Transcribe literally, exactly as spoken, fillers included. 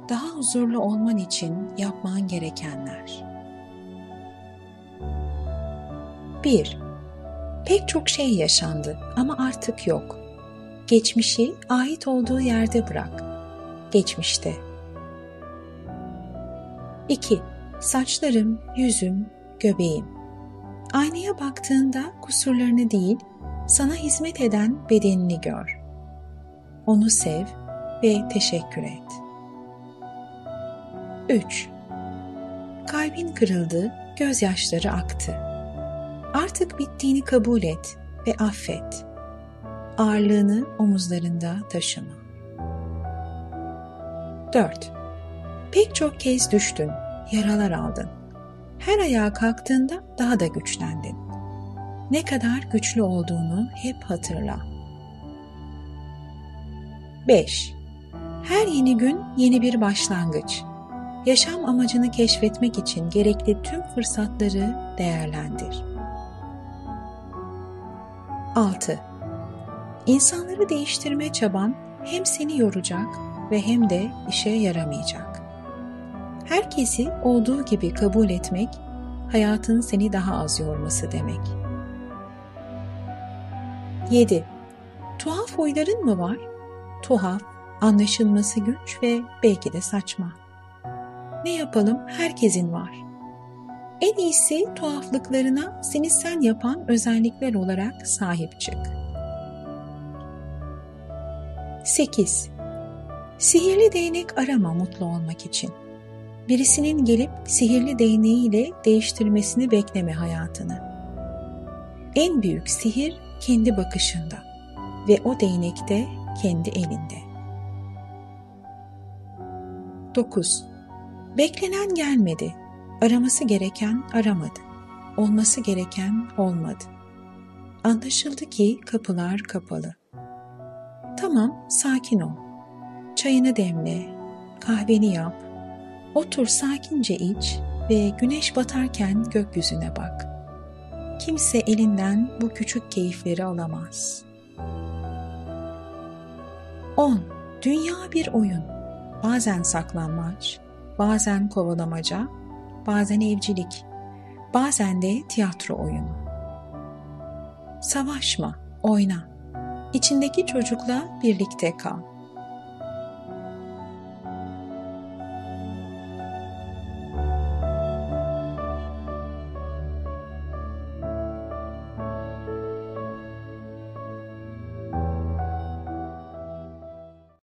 Daha huzurlu olman için yapman gerekenler. bir. Pek çok şey yaşandı ama artık yok. Geçmişi ait olduğu yerde bırak. Geçmişte. iki. Saçlarım, yüzüm, göbeğim. Aynaya baktığında kusurlarını değil, sana hizmet eden bedenini gör. Onu sev ve teşekkür et. üç. Kalbin kırıldı, gözyaşları aktı. Artık bittiğini kabul et ve affet. Ağırlığını omuzlarında taşıma. dört. Pek çok kez düştün, yaralar aldın. Her ayağa kalktığında daha da güçlendin. Ne kadar güçlü olduğunu hep hatırla. beş. Her yeni gün yeni bir başlangıç. Yaşam amacını keşfetmek için gerekli tüm fırsatları değerlendir. altı. İnsanları değiştirme çaban hem seni yoracak ve hem de işe yaramayacak. Herkesi olduğu gibi kabul etmek, hayatın seni daha az yorması demek. yedi. Tuhaf huyların mı var? Tuhaf, anlaşılması güç ve belki de saçma. Ne yapalım, herkesin var. En iyisi tuhaflıklarına seni sen yapan özellikler olarak sahip çık. sekiz. Sihirli değnek arama mutlu olmak için. Birisinin gelip sihirli değneğiyle değiştirmesini bekleme hayatını. En büyük sihir kendi bakışında ve o değnek de kendi elinde. dokuz. Beklenen gelmedi. Araması gereken aramadı. Olması gereken olmadı. Anlaşıldı ki kapılar kapalı. Tamam, sakin ol. Çayını demle, kahveni yap. Otur sakince iç ve güneş batarken gökyüzüne bak. Kimse elinden bu küçük keyifleri alamaz. on. Dünya bir oyun. Bazen saklanmaç, bazen kovalamaca, bazen evcilik, bazen de tiyatro oyunu. Savaşma, oyna. İçindeki çocukla birlikte kal.